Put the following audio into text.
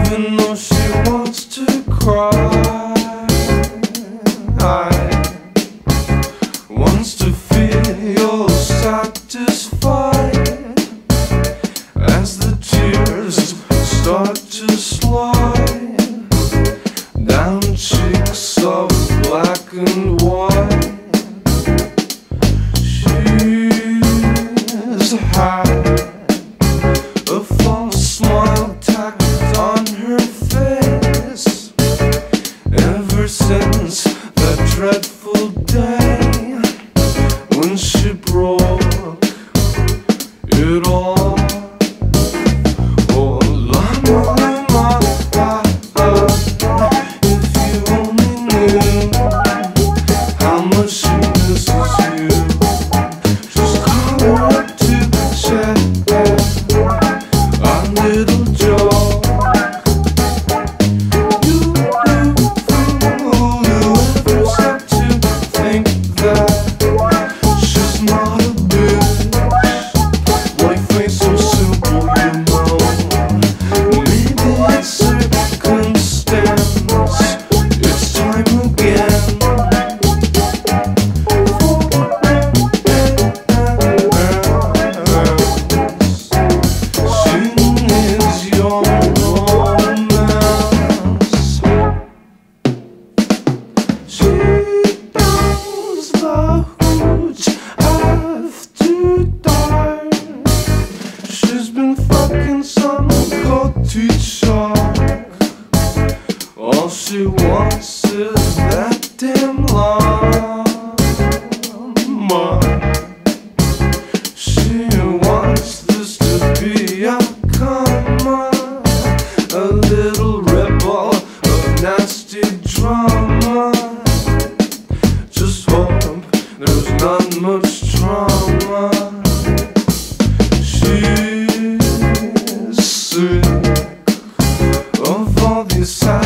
Even though she wants to cry, wants to feel satisfied as the tears start to slide down cheeks of black and white. She's had a false smile tacked on her face ever since that dreadful day when she broke it all. Oh, la, if you only knew how much she misses you, just call her up to share our little joke. Whoever's up to think that she's not a bitch. Life ain't so simple, you know. Maybe it's circumstance. It's time again. She needs your romance. She knows the hooch after dark. She's been fucking some cold teeth shark. All she wants is that damn llama. She wants this to be a comma, a little rebel of nasty drama. Just hope there's not much trauma. She's sick of all these